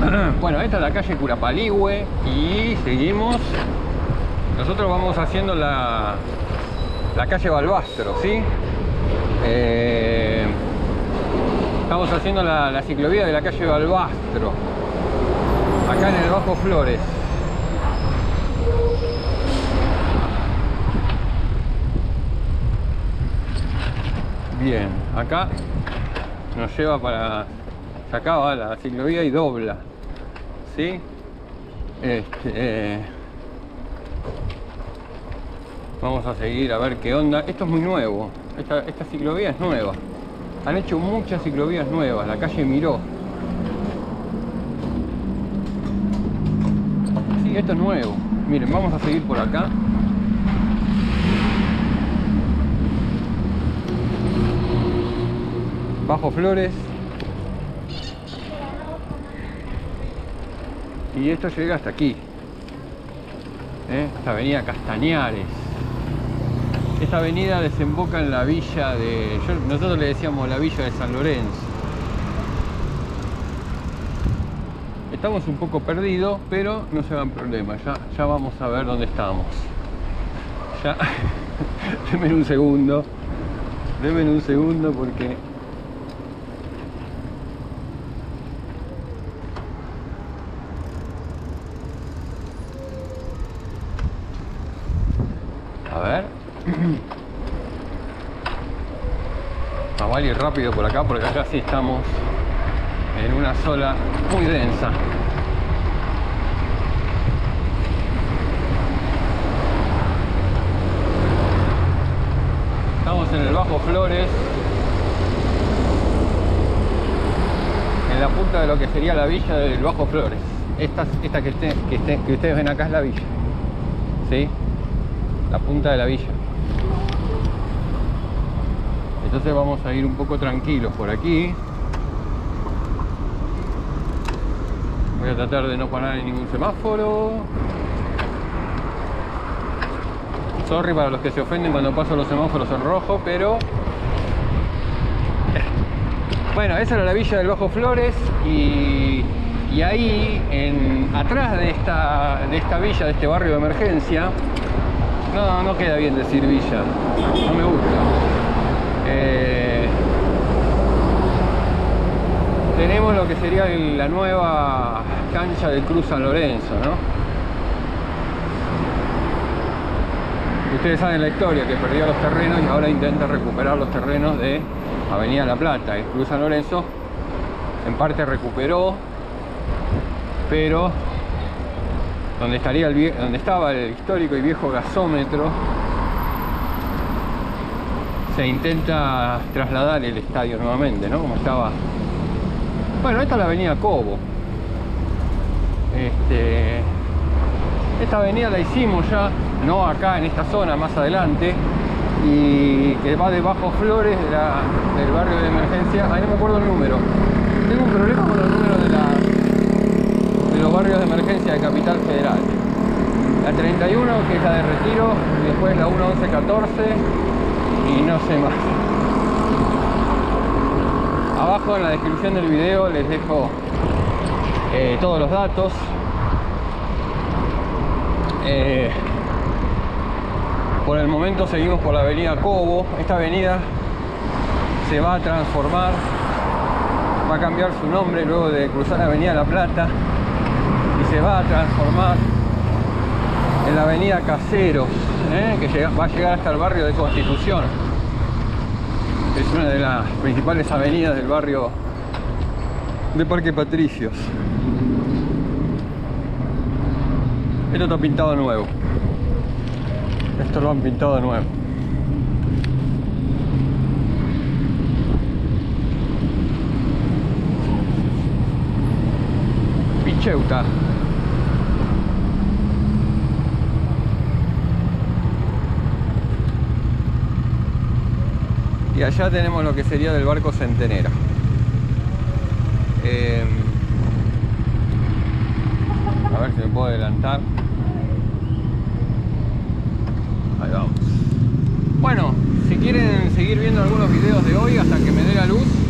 Bueno, esta es la calle Curapaligüe y seguimos. Nosotros vamos haciendo la calle Balbastro, ¿sí? Estamos haciendo la ciclovía de la calle Balbastro, acá en el Bajo Flores. Bien, acá nos lleva para... Se acaba la ciclovía y dobla, ¿sí? Vamos a seguir a ver qué onda. Esto es muy nuevo, esta ciclovía es nueva. Han hecho muchas ciclovías nuevas, la calle Miró. Sí, esto es nuevo. Miren, vamos a seguir por acá. Bajo Flores. Y esto llega hasta aquí. Esta avenida Castañares. Esta avenida desemboca en la villa de... nosotros le decíamos la villa de San Lorenzo. Estamos un poco perdidos, pero no se hagan problema. Ya vamos a ver dónde estamos. Ya. Denme un segundo. Denme un segundo porque... A ver. Vamos a ir rápido por acá porque acá sí estamos en una zona muy densa. Estamos en el Bajo Flores, en la punta de lo que sería la villa del Bajo Flores. Esta que ustedes ven acá es la villa, ¿sí? La punta de la villa. Entonces vamos a ir un poco tranquilos por aquí. Voy a tratar de no parar en ningún semáforo. Sorry para los que se ofenden cuando paso los semáforos en rojo, pero... Bueno, esa era la villa del Bajo Flores y ahí, atrás de esta villa, de este barrio de emergencia... No queda bien decir villa, no me gusta. Tenemos lo que sería la nueva cancha del Club San Lorenzo, ¿no? Ustedes saben la historia, que perdió los terrenos y ahora intenta recuperar los terrenos de Avenida La Plata. El Club San Lorenzo en parte recuperó, pero donde estaba el histórico y viejo gasómetro, se intenta trasladar el estadio nuevamente, ¿no? Como estaba. Bueno, esta es la avenida Cobo. Esta avenida la hicimos ya, no acá en esta zona, más adelante, y que va de Bajo Flores, del barrio de emergencia. Ahí no me acuerdo el número. Tengo un problema con los números de los barrios de emergencia de Capital Federal. La 31, que es la de Retiro, y después la 1114 y no sé más. Abajo en la descripción del video les dejo todos los datos. Por el momento seguimos por la avenida Cobo. Esta avenida se va a transformar, va a cambiar su nombre luego de cruzar la avenida La Plata y se va a transformar en la avenida Caseros, que va a llegar hasta el barrio de Constitución. Es una de las principales avenidas del barrio de Parque Patricios. Esto está pintado nuevo. Esto lo han pintado de nuevo. Picheuta. Y allá tenemos lo que sería del barco Centenera. A ver si me puedo adelantar. Ahí vamos. Bueno, si quieren seguir viendo algunos videos de hoy hasta que me dé la luz,